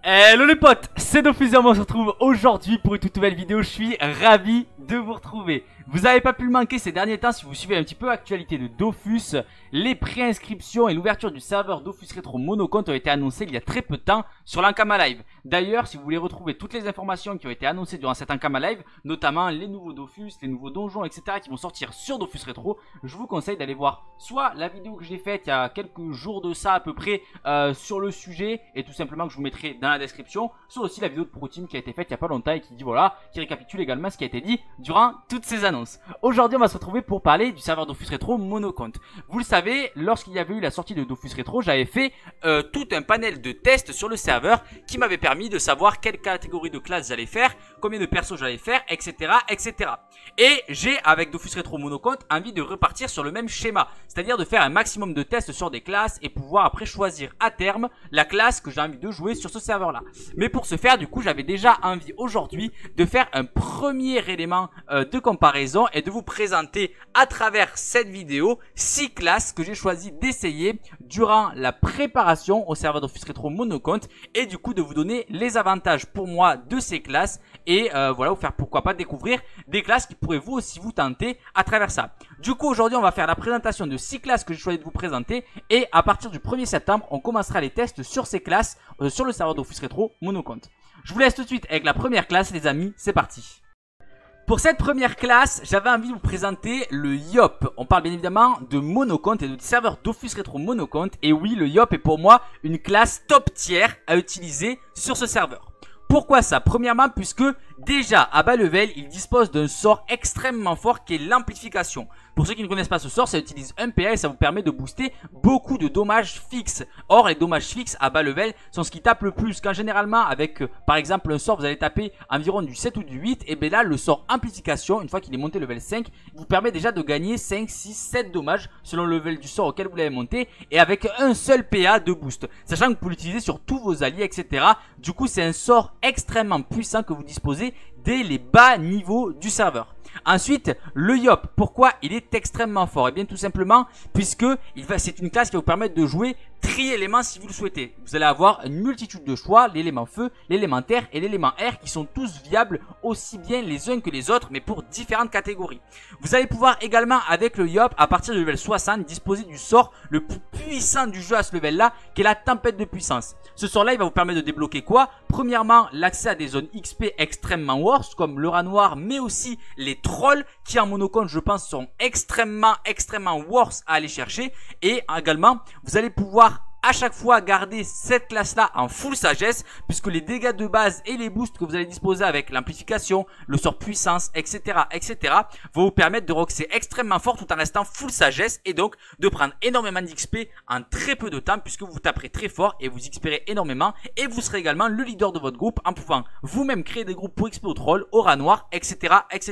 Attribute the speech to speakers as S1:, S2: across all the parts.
S1: Hello les potes, c'est Dofus, on se retrouve aujourd'hui pour une toute nouvelle vidéo. Je suis ravi de vous retrouver. Vous n'avez pas pu le manquer ces derniers temps si vous suivez un petit peu l'actualité de Dofus. Les préinscriptions et l'ouverture du serveur Dofus Retro Monocompte ont été annoncées il y a très peu de temps sur l'Ankama Live. D'ailleurs, si vous voulez retrouver toutes les informations qui ont été annoncées durant cet Ankama Live, notamment les nouveaux Dofus, les nouveaux donjons, etc. qui vont sortir sur Dofus Retro, je vous conseille d'aller voir soit la vidéo que j'ai faite il y a quelques jours de ça à peu près sur le sujet, et tout simplement que je vous mettrai dans la description, soit aussi la vidéo de ProTeam qui a été faite il n'y a pas longtemps et qui dit voilà, qui récapitule également ce qui a été dit durant toutes ces annonces. Aujourd'hui on va se retrouver pour parler du serveur Dofus Retro Monocompte. Vous le savez, lorsqu'il y avait eu la sortie de Dofus Retro, j'avais fait tout un panel de tests sur le serveur qui m'avait permis de savoir quelle catégorie de classe j'allais faire, combien de persos j'allais faire, etc. etc. Et j'ai, avec Dofus Retro Monocompte, envie de repartir sur le même schéma, c'est-à-dire de faire un maximum de tests sur des classes et pouvoir après choisir à terme la classe que j'ai envie de jouer sur ce serveur là. Mais pour ce faire, du coup, j'avais déjà envie aujourd'hui de faire un premier élément de comparaison et de vous présenter à travers cette vidéo 6 classes que j'ai choisi d'essayer durant la préparation au serveur Dofus Retro Monocompte, et du coup de vous donner les avantages pour moi de ces classes et voilà, vous faire pourquoi pas découvrir des classes qui pourraient vous aussi vous tenter à travers ça. Du coup aujourd'hui on va faire la présentation de 6 classes que j'ai choisi de vous présenter, et à partir du 1er septembre on commencera les tests sur ces classes sur le serveur Dofus Retro Monocompte. Je vous laisse tout de suite avec la première classe les amis, c'est parti. Pour cette première classe, j'avais envie de vous présenter le Yop. On parle bien évidemment de Monocompte et de serveur Dofus Retro Monocompte. Et oui, le Yop est pour moi une classe top tier à utiliser sur ce serveur. Pourquoi ça? Premièrement, puisque déjà à bas level, il dispose d'un sort extrêmement fort qui est l'amplification. Pour ceux qui ne connaissent pas ce sort, ça utilise un PA et ça vous permet de booster beaucoup de dommages fixes. Or, les dommages fixes à bas level sont ce qui tape le plus. Quand généralement, avec par exemple un sort, vous allez taper environ du 7 ou du 8, et bien là, le sort amplification, une fois qu'il est monté level 5, vous permet déjà de gagner 5, 6, 7 dommages selon le level du sort auquel vous l'avez monté, et avec un seul PA de boost. Sachant que vous pouvez l'utiliser sur tous vos alliés, etc. Du coup, c'est un sort extrêmement puissant que vous disposez dès les bas niveaux du serveur. Ensuite, le Yop, pourquoi il est extrêmement fort? Et bien tout simplement puisque c'est une classe qui va vous permettre de jouer tri-éléments si vous le souhaitez. Vous allez avoir une multitude de choix, l'élément feu, l'élément terre et l'élément air, qui sont tous viables aussi bien les uns que les autres, mais pour différentes catégories. Vous allez pouvoir également avec le Yop, à partir du level 60, disposer du sort le plus puissant du jeu à ce level là, qui est la tempête de puissance. Ce sort là il va vous permettre de débloquer quoi? Premièrement, l'accès à des zones XP extrêmement worse comme le rat noir, mais aussi les trolls qui en monocompte je pense sont extrêmement worse à aller chercher. Et également vous allez pouvoir à chaque fois garder cette classe là en full sagesse, puisque les dégâts de base et les boosts que vous allez disposer avec l'amplification, le sort puissance, etc. vont vous permettre de roxer extrêmement fort tout en restant full sagesse, et donc de prendre énormément d'XP en très peu de temps, puisque vous taperez très fort et vous XPerez énormément, et vous serez également le leader de votre groupe en pouvant vous-même créer des groupes pour XP au troll, au rat noir, etc.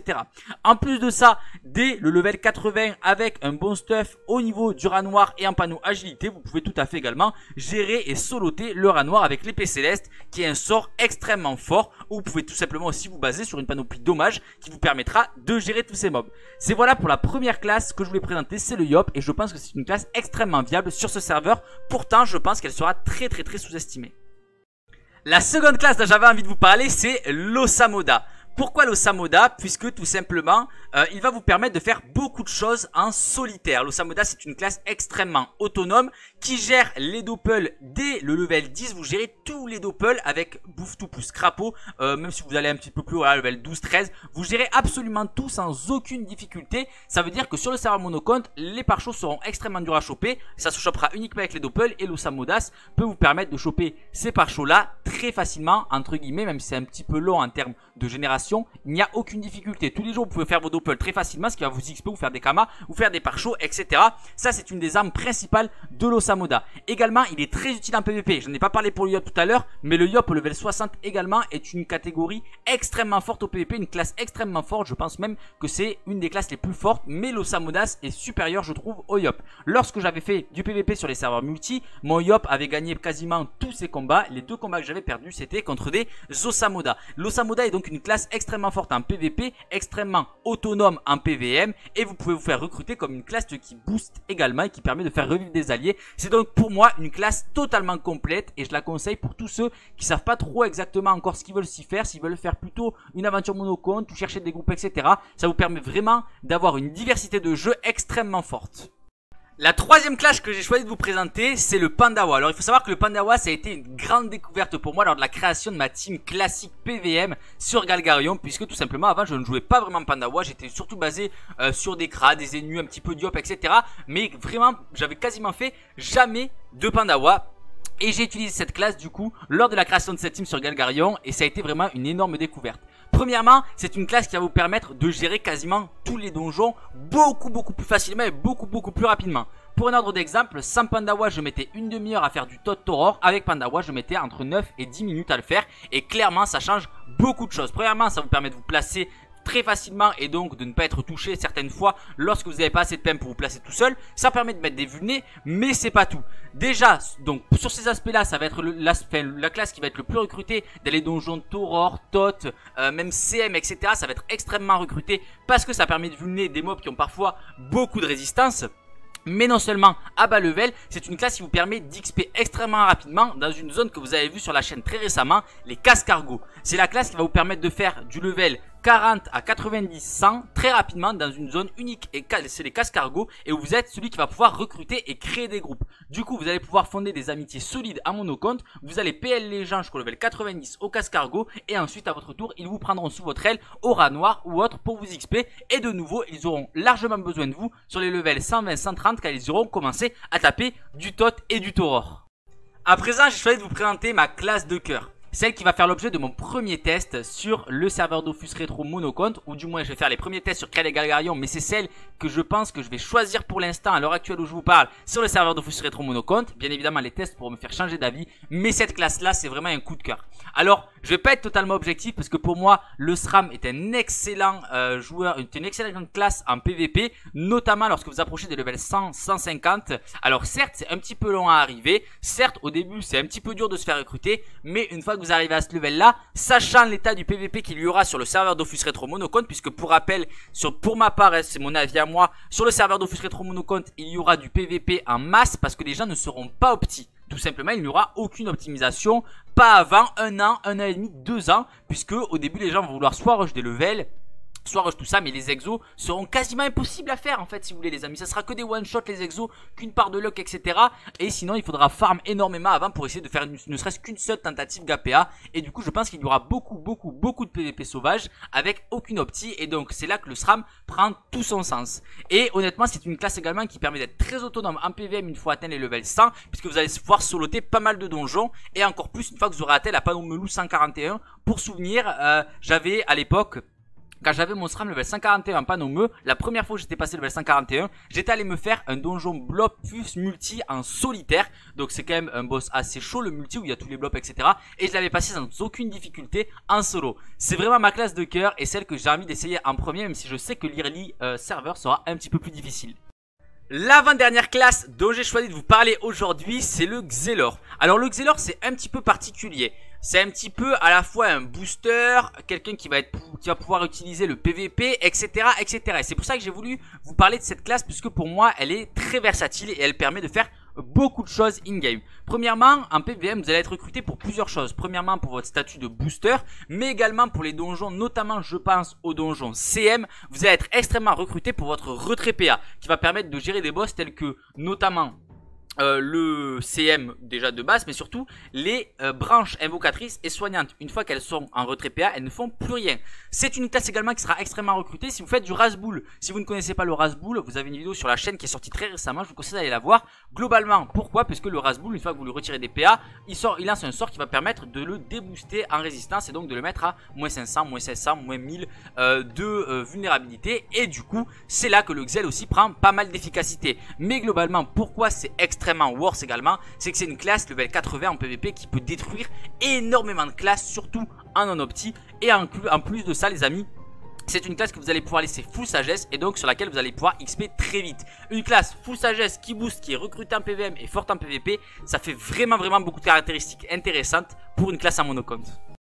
S1: En plus de ça, dès le level 80 avec un bon stuff au niveau du rat noir et un panneau agilité, vous pouvez tout à fait également gérer et soloter le rat noir avec l'épée céleste, qui est un sort extrêmement fort, où vous pouvez tout simplement aussi vous baser sur une panoplie dommage qui vous permettra de gérer tous ces mobs. C'est voilà pour la première classe que je voulais présenter, c'est le Yop, et je pense que c'est une classe extrêmement viable sur ce serveur. Pourtant je pense qu'elle sera très sous-estimée. La seconde classe dont j'avais envie de vous parler, c'est l'Osamoda. Pourquoi l'Osamoda? Puisque tout simplement, il va vous permettre de faire beaucoup de choses en solitaire. L'Osamoda, c'est une classe extrêmement autonome qui gère les doppels dès le level 10. Vous gérez tous les doppels avec Bouffe-Tout plus Crapaud. Même si vous allez un petit peu plus haut à level 12-13, vous gérez absolument tout sans aucune difficulté. Ça veut dire que sur le serveur Monocompte, les pare-chocs seront extrêmement durs à choper. Ça se chopera uniquement avec les doppels, et l'Osamoda peut vous permettre de choper ces pare-chocs là très facilement, entre guillemets, même si c'est un petit peu long en termes de génération. Il n'y a aucune difficulté. Tous les jours, vous pouvez faire vos doppels très facilement, ce qui va vous XP, vous faire des kamas, vous faire des pare-chocs, etc. Ça, c'est une des armes principales de l'Osamoda. Également, il est très utile en PvP. Je n'en ai pas parlé pour le Yop tout à l'heure, mais le Yop au level 60 également est une catégorie extrêmement forte au PvP, une classe extrêmement forte. Je pense même que c'est une des classes les plus fortes, mais l'Osamoda est supérieur, je trouve, au Yop. Lorsque j'avais fait du PvP sur les serveurs multi, mon Yop avait gagné quasiment tous ses combats. Les 2 combats que j'avais perdus, c'était contre des Osamoda. L'Osamoda est donc une classe extrêmement forte en PVP, extrêmement autonome en PVM et vous pouvez vous faire recruter comme une classe qui booste également et qui permet de faire revivre des alliés. C'est donc pour moi une classe totalement complète et je la conseille pour tous ceux qui savent pas trop exactement encore ce qu'ils veulent s'y faire, s'ils veulent faire plutôt une aventure monocompe ou chercher des groupes, etc. Ça vous permet vraiment d'avoir une diversité de jeux extrêmement forte. La troisième classe que j'ai choisi de vous présenter, c'est le Pandawa. Alors il faut savoir que le Pandawa, ça a été une grande découverte pour moi lors de la création de ma team classique PVM sur Galgarion, puisque tout simplement avant je ne jouais pas vraiment Pandawa, j'étais surtout basé sur des Kras, des Enus, un petit peu Diop, etc. Mais vraiment, j'avais quasiment fait jamais de Pandawa. Et j'ai utilisé cette classe du coup lors de la création de cette team sur Galgarion et ça a été vraiment une énorme découverte. Premièrement, c'est une classe qui va vous permettre de gérer quasiment tous les donjons beaucoup plus facilement et beaucoup plus rapidement. Pour un ordre d'exemple, sans Pandawa je mettais une demi-heure à faire du Tot Toror, avec Pandawa je mettais entre 9 et 10 minutes à le faire et clairement ça change beaucoup de choses. Premièrement, ça vous permet de vous placer très facilement et donc de ne pas être touché certaines fois lorsque vous n'avez pas assez de PM pour vous placer tout seul. Ça permet de mettre des vulnés, mais c'est pas tout. Déjà, donc sur ces aspects là, ça va être la classe qui va être le plus recrutée dans les donjons Toror, Tot, même CM, etc. Ça va être extrêmement recruté parce que ça permet de vulner des mobs qui ont parfois beaucoup de résistance. Mais non seulement à bas level, c'est une classe qui vous permet d'XP extrêmement rapidement dans une zone que vous avez vue sur la chaîne très récemment, les casse-cargo. C'est la classe qui va vous permettre de faire du level 40 à 90, 100 très rapidement dans une zone unique et c'est les casse-cargo et où vous êtes celui qui va pouvoir recruter et créer des groupes. Du coup, vous allez pouvoir fonder des amitiés solides à monocompte, vous allez PL les gens jusqu'au level 90 au casse-cargo et ensuite à votre tour, ils vous prendront sous votre aile au rat noir ou autre pour vous XP et de nouveau, ils auront largement besoin de vous sur les levels 120, 130 quand ils auront commencé à taper du Tot et du Toror. À présent, j'ai choisi de vous présenter ma classe de cœur. Celle qui va faire l'objet de mon premier test sur le serveur Dofus Retro Monocompte, ou du moins je vais faire les premiers tests sur Krell et Galgarion, mais c'est celle que je pense que je vais choisir pour l'instant à l'heure actuelle où je vous parle sur le serveur Dofus Retro Monocompte. Bien évidemment les tests pourront me faire changer d'avis, mais cette classe là c'est vraiment un coup de cœur. Alors je vais pas être totalement objectif parce que pour moi le SRAM est un excellent joueur, une excellente classe en PVP, notamment lorsque vous approchez des levels 100, 150. Alors certes c'est un petit peu long à arriver, certes au début c'est un petit peu dur de se faire recruter, mais une fois que vous arrivez à ce level là, sachant l'état du PVP qu'il y aura sur le serveur Dofus Retro Monocompte, puisque pour rappel, pour ma part, c'est mon avis à moi, sur le serveur Dofus Retro Monocompte, il y aura du PVP en masse parce que les gens ne seront pas optis. Tout simplement, il n'y aura aucune optimisation, pas avant un an et demi, 2 ans, puisque au début les gens vont vouloir soit rush des levels, soit rush tout ça, mais les exos seront quasiment impossibles à faire en fait si vous voulez les amis. Ça sera que des one shot les exos, qu'une part de luck, etc. Et sinon il faudra farm énormément avant pour essayer de faire ne serait-ce qu'une seule tentative GAPA. Et du coup je pense qu'il y aura beaucoup de PVP sauvage avec aucune opti. Et donc c'est là que le SRAM prend tout son sens. Et honnêtement c'est une classe également qui permet d'être très autonome en PVM une fois atteint les levels 100, puisque vous allez pouvoir soloter pas mal de donjons. Et encore plus une fois que vous aurez atteint la Panomelou 141. Pour souvenir, j'avais à l'époque, quand j'avais mon SRAM level 141 en Panomeux, la première fois que j'étais passé level 141, j'étais allé me faire un donjon Blobfus multi en solitaire. Donc c'est quand même un boss assez chaud le multi où il y a tous les blobs, etc. Et je l'avais passé sans aucune difficulté en solo. C'est vraiment ma classe de cœur et celle que j'ai envie d'essayer en premier, même si je sais que l'early server sera un petit peu plus difficile. L'avant-dernière classe dont j'ai choisi de vous parler aujourd'hui, c'est le Xelor. Alors le Xelor c'est un petit peu particulier. C'est un petit peu à la fois un booster, quelqu'un qui va pouvoir utiliser le PVP, etc. etc. Et c'est pour ça que j'ai voulu vous parler de cette classe, puisque pour moi elle est très versatile et elle permet de faire beaucoup de choses in-game. Premièrement, en PVM, vous allez être recruté pour plusieurs choses. Premièrement, pour votre statut de booster, mais également pour les donjons, notamment je pense aux donjons CM. Vous allez être extrêmement recruté pour votre retrait PA, qui va permettre de gérer des boss tels que, notamment, le CM déjà de base, mais surtout les branches invocatrices et soignantes. Une fois qu'elles sont en retrait PA, elles ne font plus rien. C'est une classe également qui sera extrêmement recrutée si vous faites du Rasboul. Si vous ne connaissez pas le Rasboul, vous avez une vidéo sur la chaîne qui est sortie très récemment, je vous conseille d'aller la voir. Globalement, pourquoi? Parce que le Rasboul, une fois que vous lui retirez des PA, il lance un sort qui va permettre de le débooster en résistance et donc de le mettre à moins 500, moins 700, moins 1000 de vulnérabilité. Et du coup, c'est là que le Xel aussi prend pas mal d'efficacité. Mais globalement, pourquoi c'est extrêmement worse également, c'est que c'est une classe level 80 en PVP qui peut détruire énormément de classes, surtout en non-opti. Et en plus de ça les amis, c'est une classe que vous allez pouvoir laisser full sagesse et donc sur laquelle vous allez pouvoir XP très vite. Une classe full sagesse qui booste, qui est recrutée en PVM et forte en PVP, ça fait vraiment beaucoup de caractéristiques intéressantes pour une classe en monocompte.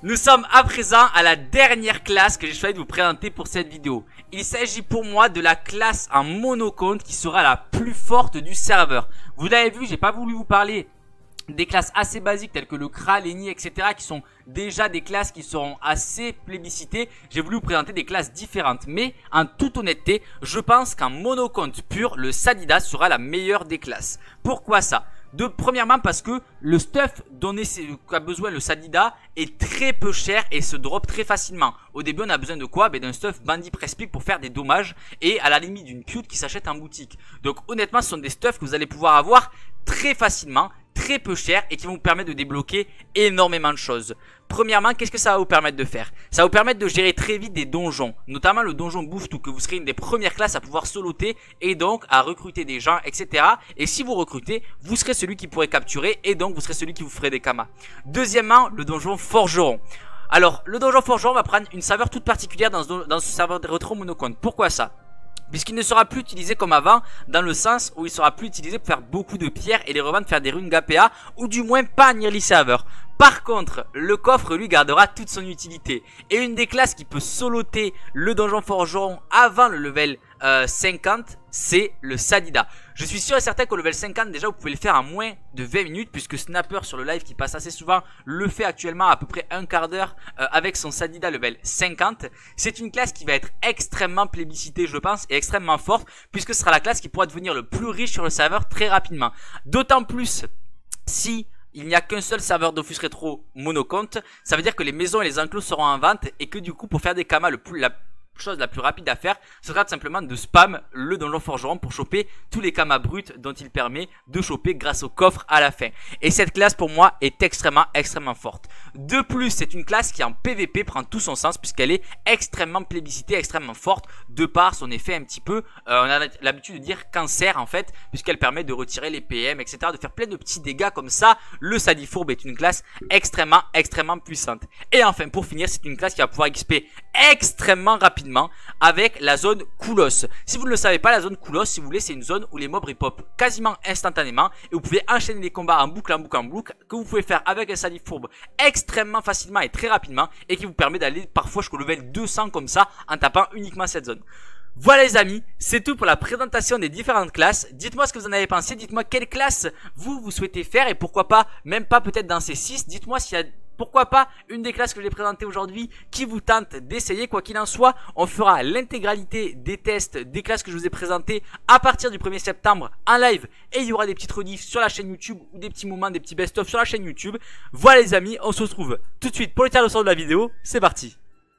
S1: Nous sommes à présent à la dernière classe que j'ai choisi de vous présenter pour cette vidéo. Il s'agit pour moi de la classe en monocompte qui sera la plus forte du serveur. Vous l'avez vu, j'ai pas voulu vous parler des classes assez basiques telles que le Kra, l'Eni, etc. qui sont déjà des classes qui seront assez plébiscitées. J'ai voulu vous présenter des classes différentes. Mais en toute honnêteté, je pense qu'en monocompte pur, le Sadida sera la meilleure des classes. Pourquoi ça ? Premièrement parce que le stuff qu'a besoin le Sadida est très peu cher et se drop très facilement. Au début on a besoin de quoi? D'un stuff Bandit Press-Pick pour faire des dommages et à la limite d'une cute qui s'achète en boutique. Donc honnêtement ce sont des stuffs que vous allez pouvoir avoir très facilement, très peu cher et qui vont vous permettre de débloquer énormément de choses. Premièrement, qu'est-ce que ça va vous permettre de faire? Ça va vous permettre de gérer très vite des donjons, notamment le donjon Bouffe Tout, que vous serez une des premières classes à pouvoir soloter et donc à recruter des gens, etc. Et si vous recrutez, vous serez celui qui pourrait capturer et donc vous serez celui qui vous ferait des kamas. Deuxièmement, le donjon Forgeron. Alors, le donjon Forgeron va prendre une saveur toute particulière dans ce serveur de rétro monocompte. Pourquoi ça? Puisqu'il ne sera plus utilisé comme avant, dans le sens où il sera plus utilisé pour faire beaucoup de pierres et les revendre, faire des runes GPA, ou du moins pas en early server. Par contre, le coffre lui gardera toute son utilité. Et une des classes qui peut soloter le donjon forgeron avant le level 50, c'est le Sadida. Je suis sûr et certain qu'au level 50 déjà vous pouvez le faire en moins de 20 minutes, puisque Snapper sur le live qui passe assez souvent le fait actuellement à peu près un quart d'heure avec son Sadida level 50. C'est une classe qui va être extrêmement plébiscitée je pense et extrêmement forte, puisque ce sera la classe qui pourra devenir le plus riche sur le serveur très rapidement. D'autant plus si il n'y a qu'un seul serveur Dofus Rétro monocompte, ça veut dire que les maisons et les enclos seront en vente et que du coup pour faire des kamas la chose la plus rapide à faire, ce sera tout simplement de spam le donjon forgeron pour choper tous les kamas bruts dont il permet de choper grâce au coffre à la fin. Et cette classe pour moi est extrêmement forte. De plus, c'est une classe qui en PVP prend tout son sens puisqu'elle est extrêmement plébiscitée, extrêmement forte de par son effet un petit peu, on a l'habitude de dire cancer en fait, puisqu'elle permet de retirer les PM, etc. de faire plein de petits dégâts comme ça. Le Sadifourbe est une classe extrêmement puissante. Et enfin pour finir, c'est une classe qui va pouvoir XP extrêmement rapidement avec la zone Koulos. Si vous ne le savez pas, la zone Koulos, si vous voulez, c'est une zone où les mobs repop quasiment instantanément et vous pouvez enchaîner les combats en boucle, que vous pouvez faire avec un Sadifourbe extrêmement facilement et très rapidement et qui vous permet d'aller parfois jusqu'au level 200 comme ça en tapant uniquement cette zone. Voilà les amis, c'est tout pour la présentation des différentes classes. Dites-moi ce que vous en avez pensé, dites-moi quelle classe vous souhaitez faire et pourquoi pas, même pas peut-être dans ces 6, dites-moi s'il y a pourquoi pas une des classes que je vais présenter aujourd'hui qui vous tente d'essayer. Quoi qu'il en soit, on fera l'intégralité des tests des classes que je vous ai présentées à partir du 1er septembre en live et il y aura des petites rediffs sur la chaîne YouTube ou des petits moments, des petits best-of sur la chaîne YouTube. Voilà les amis, on se retrouve tout de suite pour le tirage au sort de la vidéo, c'est parti.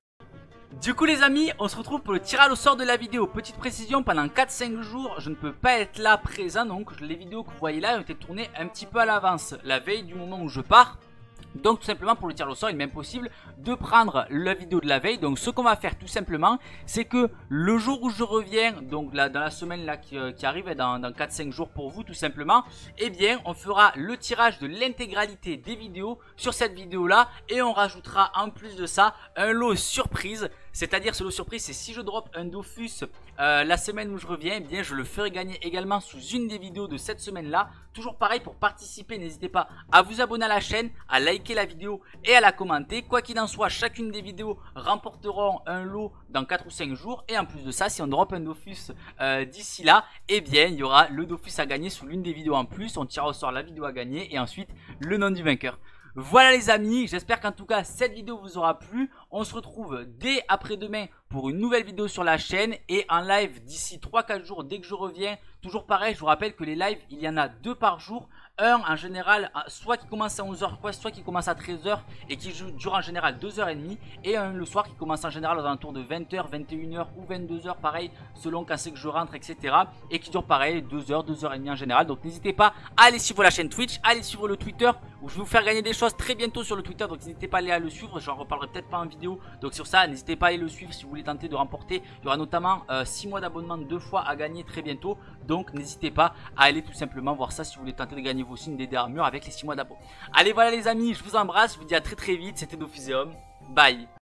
S1: Du coup les amis, on se retrouve pour le tirage au sort de la vidéo. Petite précision, pendant 4-5 jours, je ne peux pas être là présent. Donc les vidéos que vous voyez là ont été tournées un petit peu à l'avance, la veille du moment où je pars. Donc tout simplement pour le tirage au sort il est même possible de prendre la vidéo de la veille. Donc ce qu'on va faire tout simplement, c'est que le jour où je reviens, donc là, dans la semaine là qui arrive dans 4-5 jours pour vous tout simplement, eh bien on fera le tirage de l'intégralité des vidéos sur cette vidéo là. Et on rajoutera en plus de ça un lot surprise. C'est-à-dire ce lot surprise, c'est si je drop un Dofus la semaine où je reviens, eh bien je le ferai gagner également sous une des vidéos de cette semaine là. Toujours pareil, pour participer n'hésitez pas à vous abonner à la chaîne, à liker la vidéo et à la commenter. Quoi qu'il en soit, chacune des vidéos remporteront un lot dans 4 ou 5 jours. Et en plus de ça, si on drop un Dofus d'ici là, eh bien il y aura le Dofus à gagner sous l'une des vidéos en plus. On tirera au sort la vidéo à gagner et ensuite le nom du vainqueur. Voilà les amis, j'espère qu'en tout cas cette vidéo vous aura plu. On se retrouve dès après-demain pour une nouvelle vidéo sur la chaîne et en live d'ici 3-4 jours dès que je reviens. Toujours pareil, je vous rappelle que les lives, il y en a 2 par jour. Un en général, soit qui commence à 11h, soit qui commence à 13h et qui dure en général 2h30. Et un le soir qui commence en général aux alentours de 20h, 21h ou 22h, pareil, selon quand c'est que je rentre, etc. Et qui dure pareil 2h, 2h30 en général. Donc n'hésitez pas à aller suivre la chaîne Twitch, à aller suivre le Twitter où je vais vous faire gagner des choses très bientôt sur le Twitter. Donc n'hésitez pas à aller le suivre, j'en reparlerai peut-être pas en vidéo. Donc sur ça, n'hésitez pas à aller le suivre si vous voulez tenter de remporter. Il y aura notamment 6 mois d'abonnement 2 fois à gagner très bientôt. Donc n'hésitez pas à aller tout simplement voir ça si vous voulez tenter de gagner vos signes des armures avec les 6 mois d'abo. Allez voilà les amis, je vous embrasse, je vous dis à très vite, c'était Dofuseum, bye.